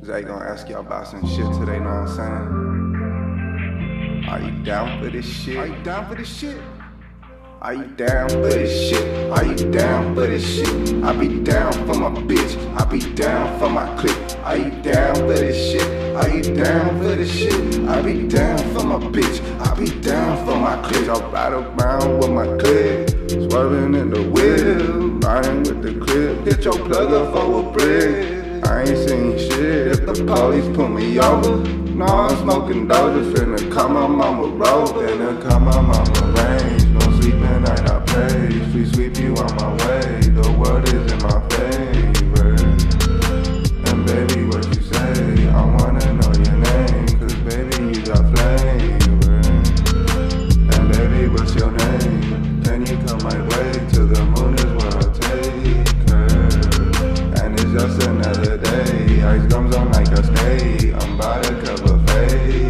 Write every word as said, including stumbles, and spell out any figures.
Zay gonna ask y'all about some shit today, know what I'm saying? Are you down for this shit? Are you down for this shit? Are you down for this shit? Are you down for this shit? I be down for my bitch, I be down for my clique. Are you down for this shit? Are you down for this shit? I be down for my bitch, I be down for my clique. I ride around with my clique, swerving in the wheel, riding with the clip. Hit your plug up for a brick. I ain't seen shit if the police pull me over. No, I'm smoking Doja, finna call my mama roll, finna call my mama range. No sleeping night, I pray, sweet sweep you on my way. The world is in my favor. And baby, what you say? I wanna know your name, cause baby, you got flavor. And baby, what's your name? Can you come my way? To the moon is where I'll take her. And it's just another day, ice comes on like a skate. I'm by to cover face.